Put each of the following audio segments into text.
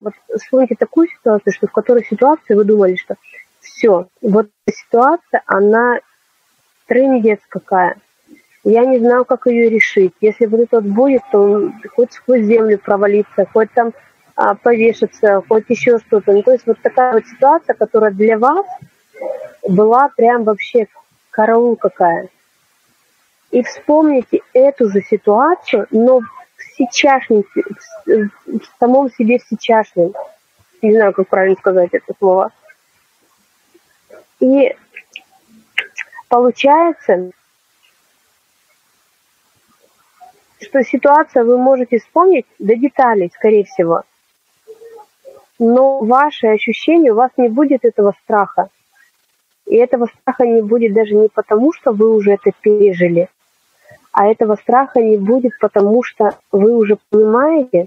Вот вспомните такую ситуацию, что в которой ситуации вы думали, что все, вот эта ситуация, она трындец какая. Я не знаю, как ее решить. Если вот это вот будет, то хоть сквозь землю провалиться, хоть там повешаться, хоть еще что-то. Ну, то есть вот такая вот ситуация, которая для вас была прям вообще караул какая. И вспомните эту же ситуацию, но в сейчасшнем, в самом себе в сейчасшнем. Не знаю, как правильно сказать это слово. И получается, что ситуацию вы можете вспомнить до деталей, скорее всего. Но ваши ощущения, у вас не будет этого страха. И этого страха не будет даже не потому, что вы уже это пережили, а этого страха не будет, потому что вы уже понимаете,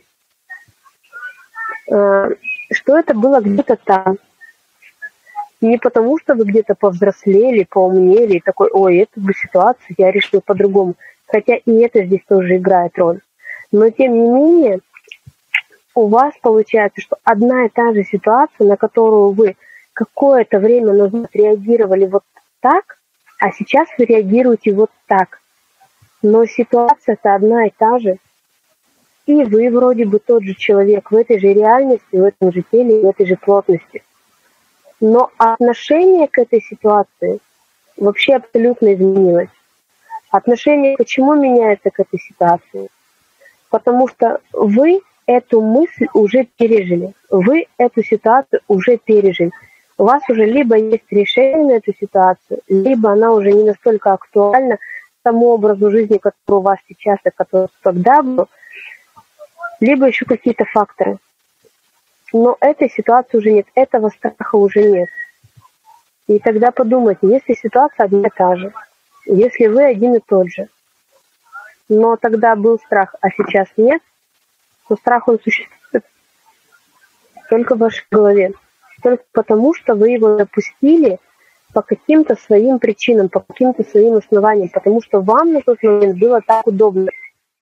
что это было где-то там. Не потому, что вы где-то повзрослели, поумнели, и такой, ой, эту бы ситуацию я решил по-другому. Хотя и это здесь тоже играет роль. Но тем не менее, у вас получается, что одна и та же ситуация, на которую вы какое-то время назад реагировали вот так, а сейчас вы реагируете вот так. Но ситуация-то одна и та же. И вы вроде бы тот же человек в этой же реальности, в этом же теле, в этой же плотности. Но отношение к этой ситуации вообще абсолютно изменилось. Отношение почему меняется к этой ситуации? Потому что вы эту мысль уже пережили. Вы эту ситуацию уже пережили. У вас уже либо есть решение на эту ситуацию, либо она уже не настолько актуальна тому образу жизни, который у вас сейчас и который тогда был, либо еще какие-то факторы. Но этой ситуации уже нет, этого страха уже нет. И тогда подумайте, если ситуация одна и та же, если вы один и тот же, но тогда был страх, а сейчас нет, то страх он существует только в вашей голове. Только потому, что вы его допустили по каким-то своим причинам, по каким-то своим основаниям, потому что вам на тот момент было так удобно.